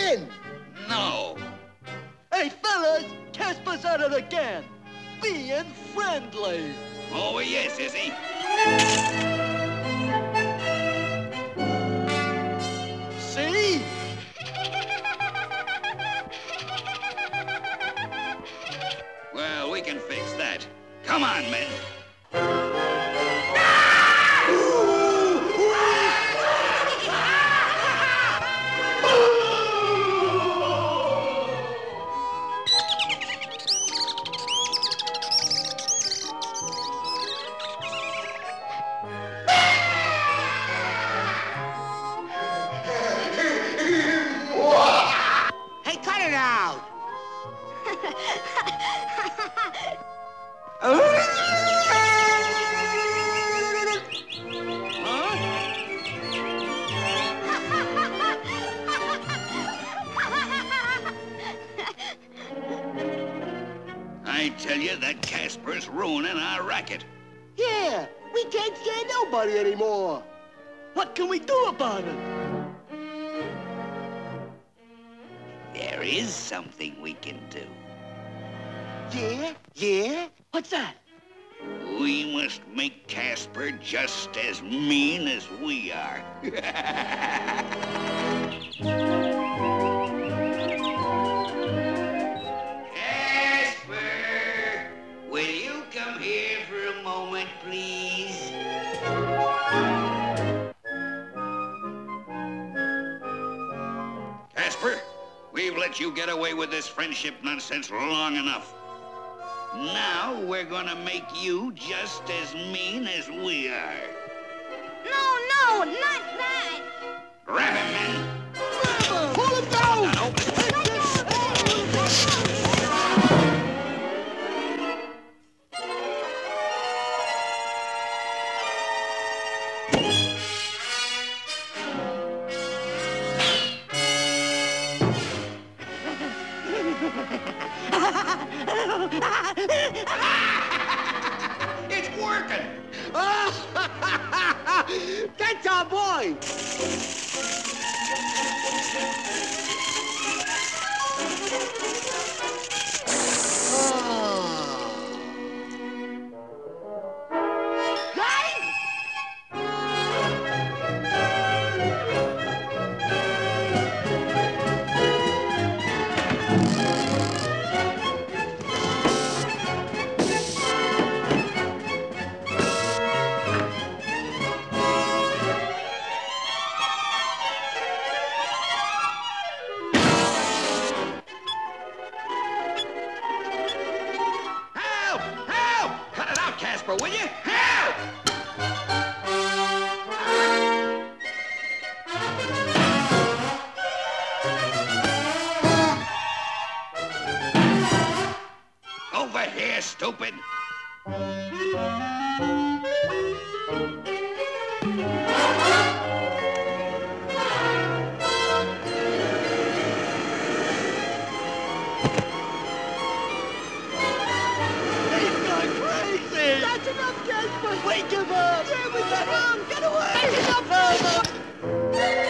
in. No. Hey, fellas, Casper's at it again. Being friendly. Oh, yes, is he? See? Well, we can fix that. Come on, men. Hey, cut it out. I tell you, that Casper's ruining our racket. Yeah, we can't scare nobody anymore. What can we do about it? There is something we can do. Yeah? Yeah? What's that? We must make Casper just as mean as we are. Casper, will you come here for a moment, please? Casper, we've let you get away with this friendship nonsense long enough. Now we're gonna make you just as mean as we are. No, not that. Grab him, men. Pull him down! It's working. That's our boy! Help! Help! Cut it out, Casper, will you? Help! Over here, stupid! He's gone crazy. That's enough, Casper! Wake him up. Yeah, we got him! Get away! Help!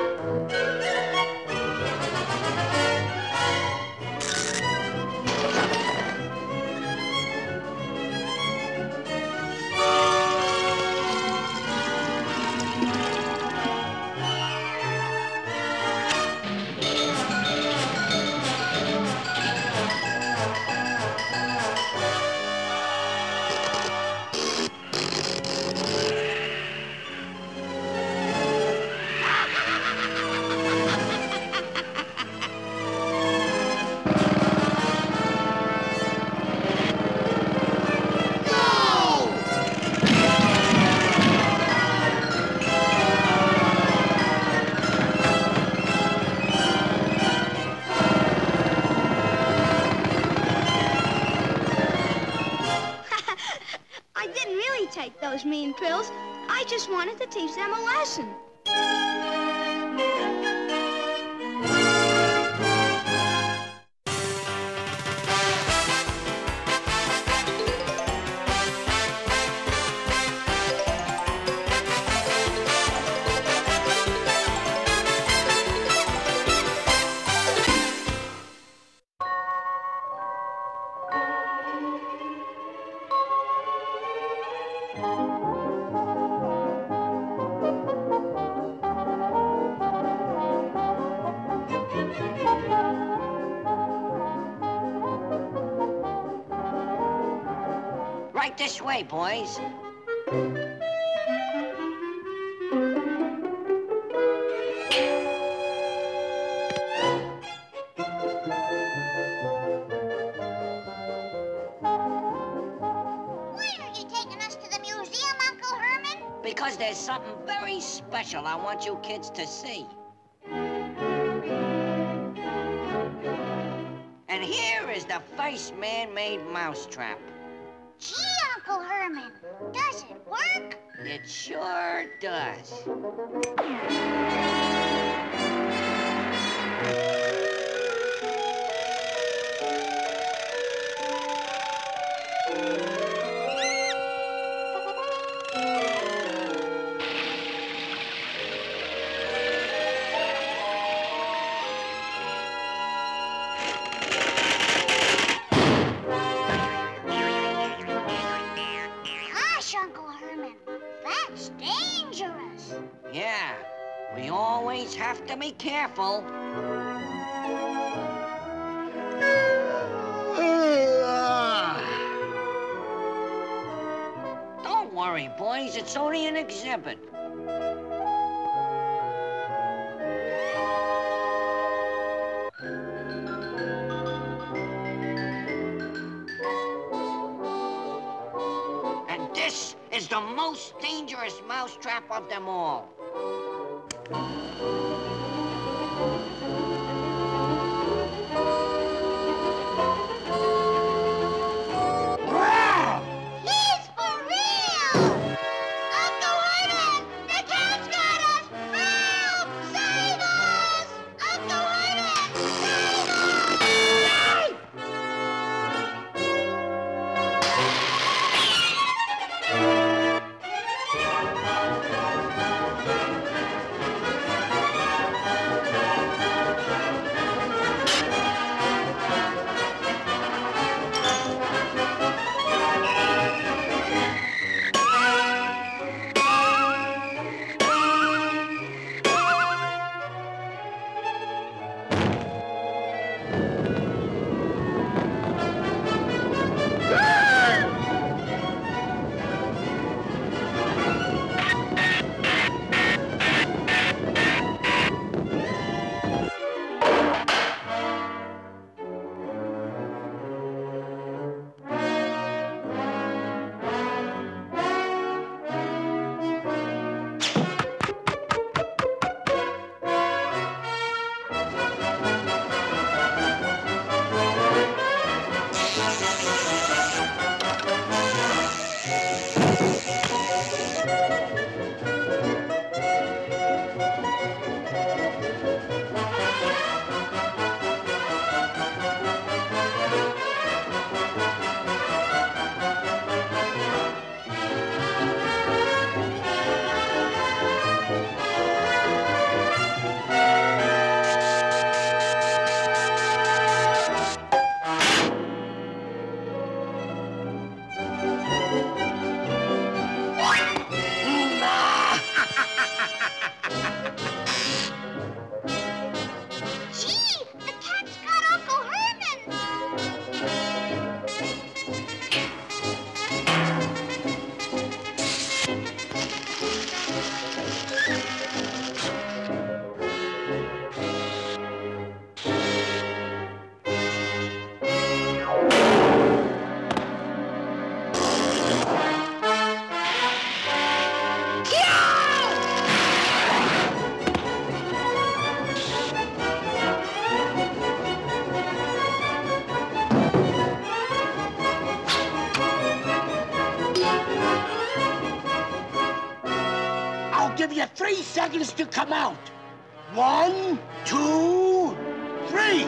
I didn't really take those mean pills. I just wanted to teach them a lesson. Right this way, boys. Because there's something very special I want you kids to see. And here is the first man-made mousetrap. Gee, Uncle Herman, does it work? It sure does. Yeah, we always have to be careful. Don't worry, boys, it's only an exhibit. And this is the most dangerous mousetrap of them all. He's for real! Uncle Herman, the cat's got us! Help! Save us! Uncle Herman, save Give you 3 seconds to come out. 1, 2, 3.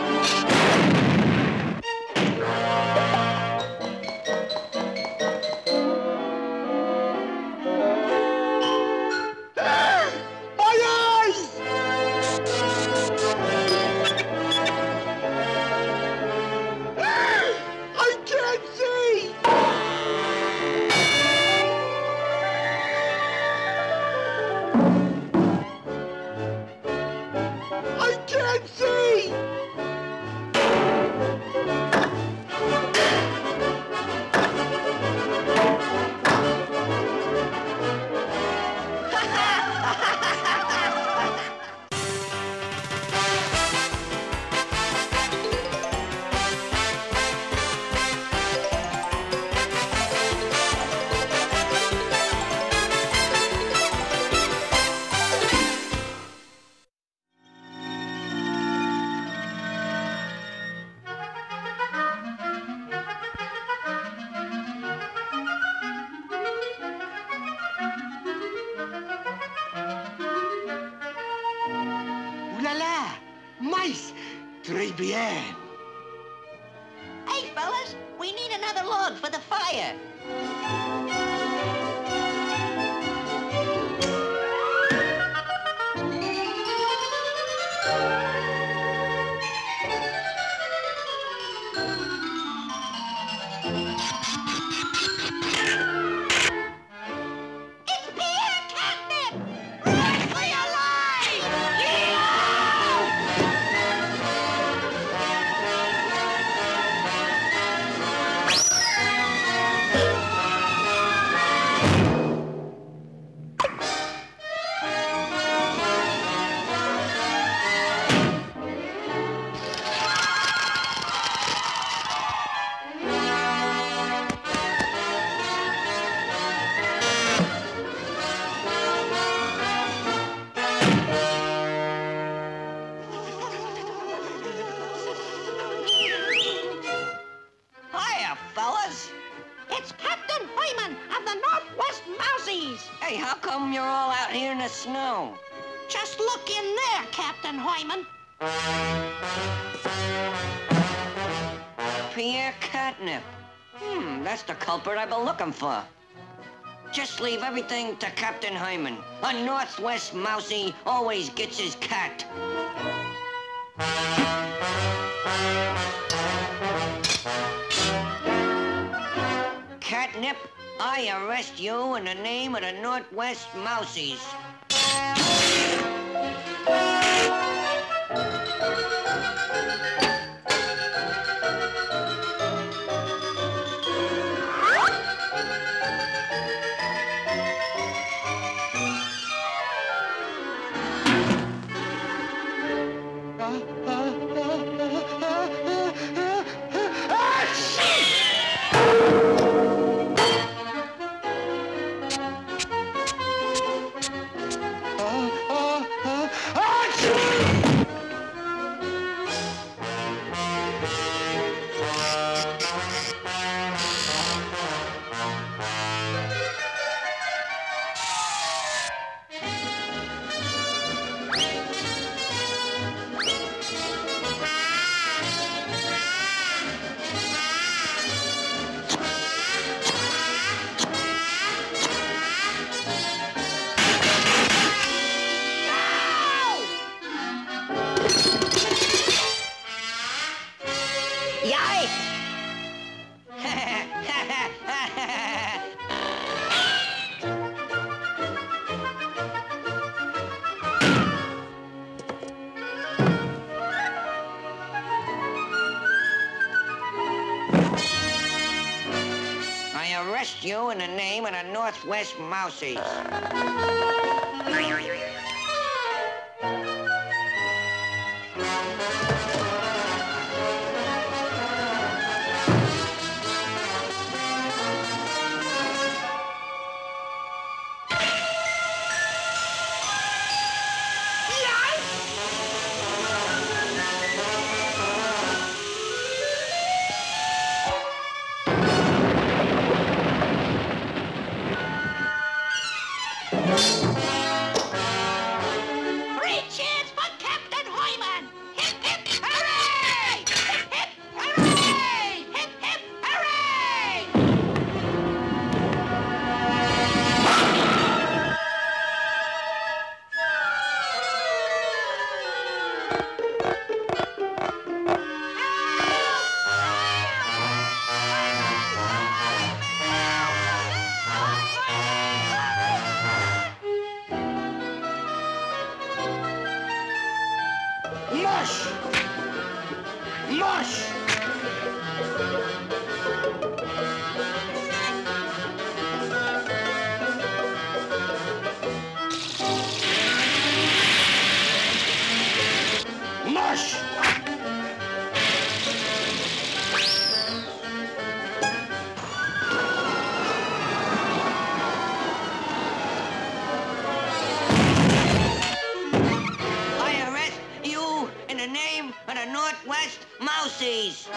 My eyes! I can't see! I nice. Très bien. Hey, fellas, we need another log for the fire. Hey, how come you're all out here in the snow? Just look in there, Captain Hoyman. Pierre Catnip. That's the culprit I've been looking for. Just leave everything to Captain Hyman. A Northwest Mousy always gets his cat. Catnip, I arrest you in the name of the Northwest Mousies. Arrest you in the name of the Northwest Mousies. Northwest Mousies.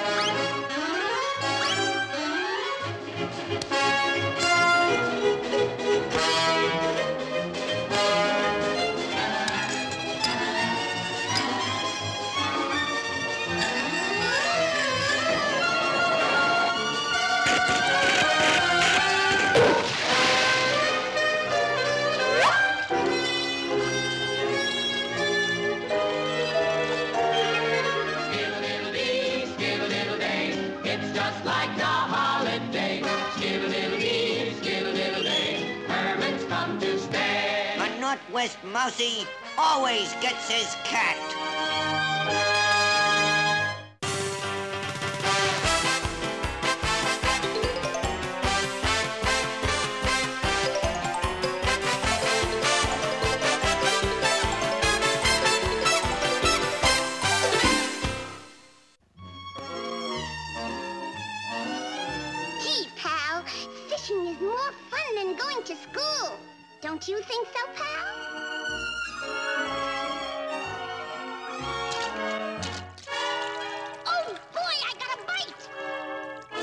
Northwest Mousy always gets his cat. Gee, pal, fishing is more fun than going to school. Don't you think so, pal? Oh, boy, I got a bite!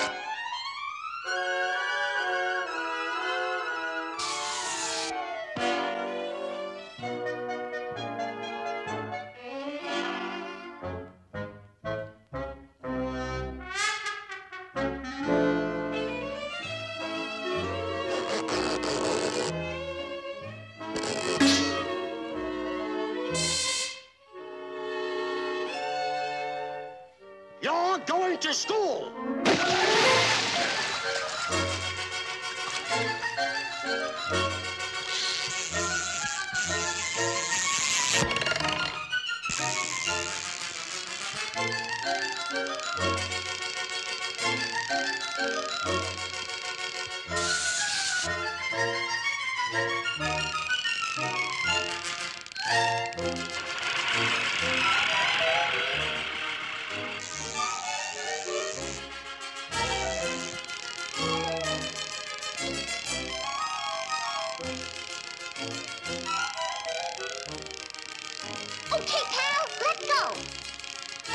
You're going to school. Okay, pal, let's go.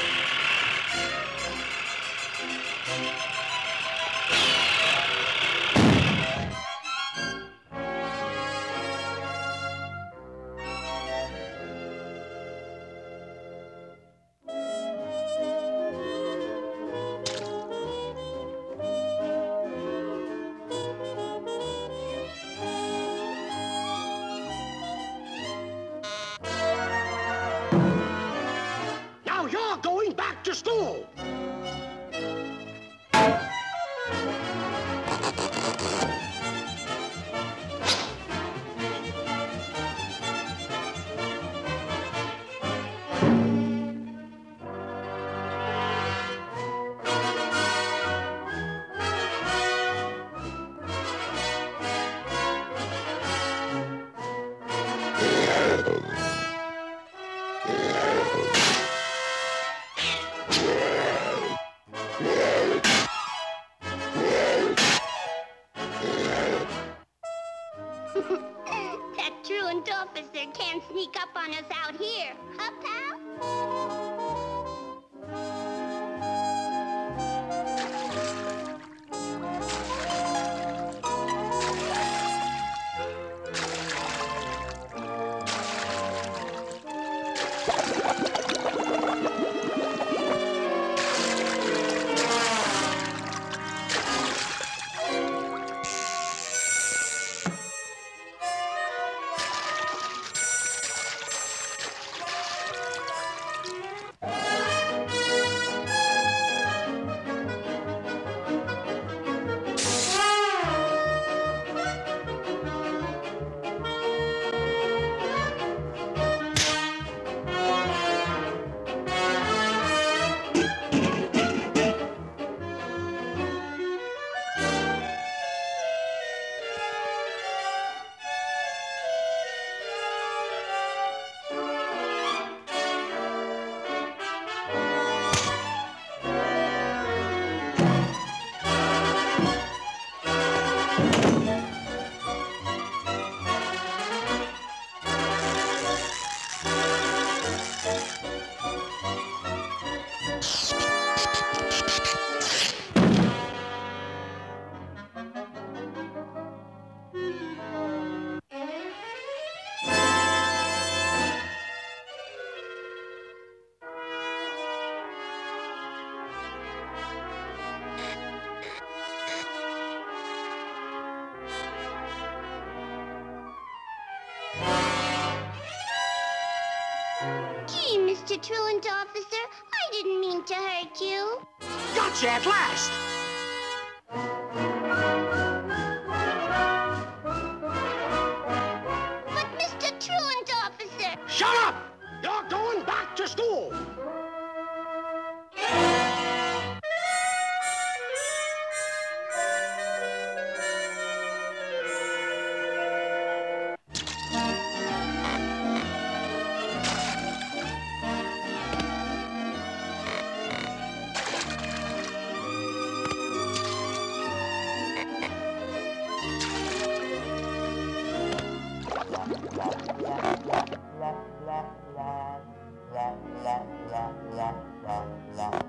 Now you're going back to school. That truant officer can't sneak up on us out here, huh, pal? Gee, Mr. Truant Officer, I didn't mean to hurt you. Gotcha at last. to school. La